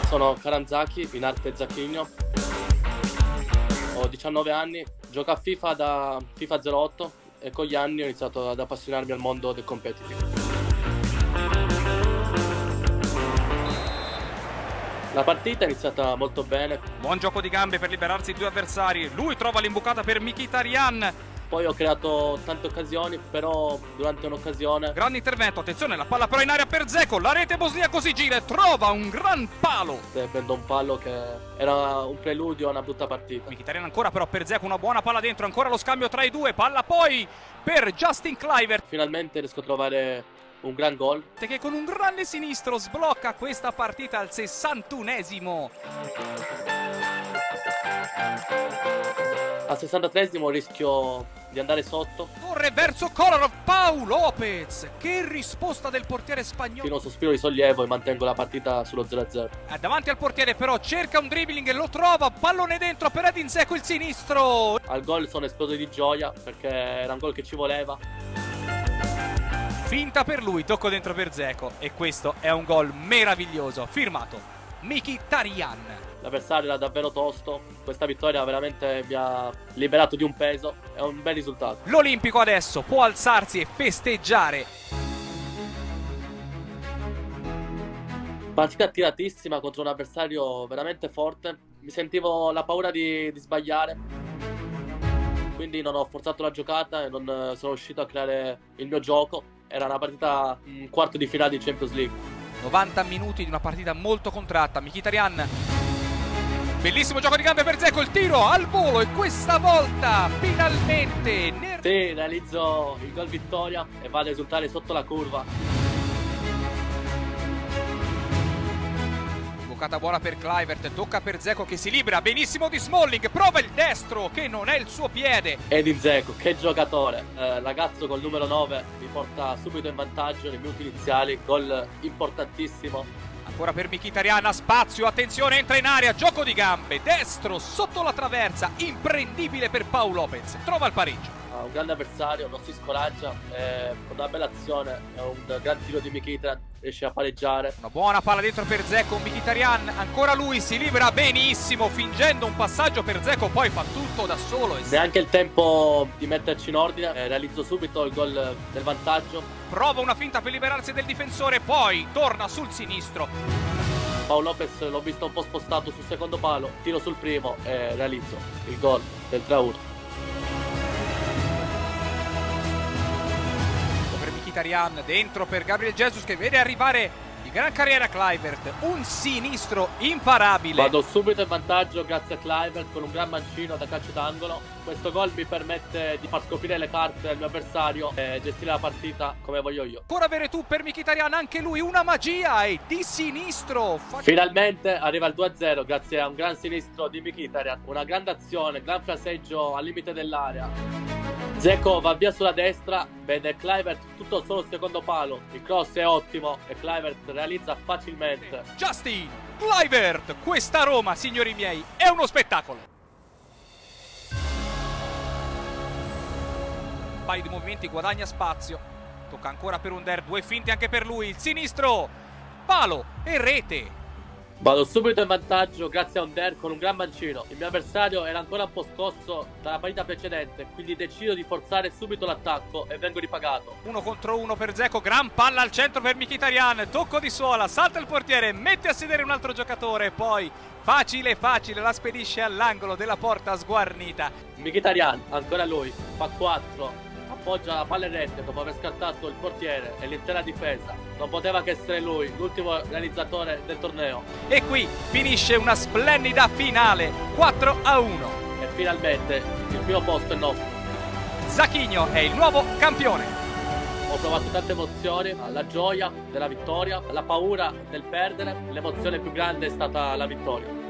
Sono Karamzaki, in arte Zacchigno. Ho 19 anni, gioco a FIFA da FIFA 08 e con gli anni ho iniziato ad appassionarmi al mondo del competitive. La partita è iniziata molto bene. Buon gioco di gambe per liberarsi di due avversari. Lui trova l'imbucata per Mkhitaryan. Poi ho creato tante occasioni, però durante un'occasione... Grande intervento, attenzione, la palla però in aria per Dzeko. La rete bosniaco si gira e trova un gran palo. Prendo un pallo che era un preludio a una brutta partita. Mkhitaryan ancora però per Dzeko, una buona palla dentro. Ancora lo scambio tra i due. Palla poi per Justin Kluivert. Finalmente riesco a trovare un gran gol. Che con un grande sinistro sblocca questa partita al 61esimo. Al 63esimo rischio di andare sotto. Corre verso Kolarov, Pau Lopez. Che risposta del portiere spagnolo. Fino a un sospiro di sollievo e mantengo la partita sullo 0-0. Davanti al portiere però cerca un dribbling e lo trova. Pallone dentro per Edin Dzeko, il sinistro. Al gol sono esploso di gioia perché era un gol che ci voleva. Finta per lui, tocco dentro per Dzeko. E questo è un gol meraviglioso. Firmato Mkhitaryan. L'avversario era davvero tosto, questa vittoria veramente mi ha liberato di un peso, è un bel risultato. L'Olimpico adesso può alzarsi e festeggiare. Partita tiratissima contro un avversario veramente forte, mi sentivo la paura di sbagliare, quindi non ho forzato la giocata e non sono riuscito a creare il mio gioco. Era una partita, un quarto di finale di Champions League. 90 minuti di una partita molto contratta. Mkhitaryan, bellissimo gioco di gambe per Dzeko, il tiro al volo e questa volta finalmente sì, realizzo il gol vittoria e vado a esultare sotto la curva. Bucata buona per Kluivert, tocca per Dzeko che si libera benissimo di Smalling, prova il destro che non è il suo piede. Edin Dzeko, che giocatore, ragazzo col numero 9 mi porta subito in vantaggio nei minuti iniziali, gol importantissimo. Ancora per Mkhitaryan, a spazio, attenzione, entra in area, gioco di gambe, destro sotto la traversa, imprendibile per Pau Lopez, trova il pareggio. Un grande avversario, non si scoraggia, una bella azione, è un gran tiro di Mkhitaryan, riesce a pareggiare. Una buona palla dentro per Dzeko, Mkhitaryan, ancora lui si libera benissimo, fingendo un passaggio per Dzeko, poi fa tutto da solo. Neanche il tempo di metterci in ordine, realizzo subito il gol del vantaggio. Prova una finta per liberarsi del difensore, poi torna sul sinistro. Pau Lopez l'ho visto un po' spostato sul secondo palo, tiro sul primo e realizzo il gol del 3-1. Mkhitaryan dentro per Gabriel Jesus che vede arrivare di gran carriera Kluivert, un sinistro imparabile. Vado subito in vantaggio grazie a Kluivert con un gran mancino da calcio d'angolo. Questo gol mi permette di far scoprire le carte al mio avversario e gestire la partita come voglio io. Ancora avere tu per Mkhitaryan, anche lui una magia e di sinistro. Finalmente arriva il 2-0 grazie a un gran sinistro di Mkhitaryan, una grande azione, gran fraseggio al limite dell'area. Dzeko va via sulla destra, vede Kluivert tutto solo il secondo palo, il cross è ottimo e Kluivert realizza facilmente. Justin Kluivert, questa Roma, signori miei, è uno spettacolo. Un paio di movimenti, guadagna spazio, tocca ancora per Under, due finte anche per lui, il sinistro, palo e rete. Vado subito in vantaggio grazie a Under con un gran mancino. Il mio avversario era ancora un po' scosso dalla partita precedente, quindi decido di forzare subito l'attacco e vengo ripagato. 1 contro 1 per Dzeko, gran palla al centro per Mkhitaryan, tocco di suola, salta il portiere, mette a sedere un altro giocatore, poi facile facile la spedisce all'angolo della porta sguarnita. Mkhitaryan, ancora lui, fa 4. Appoggia la palla in rete dopo aver scartato il portiere e l'intera difesa. Non poteva che essere lui, l'ultimo realizzatore del torneo. E qui finisce una splendida finale, 4-1. E finalmente il primo posto è nostro. Zacchigno è il nuovo campione. Ho provato tante emozioni, la gioia della vittoria, la paura del perdere, l'emozione più grande è stata la vittoria.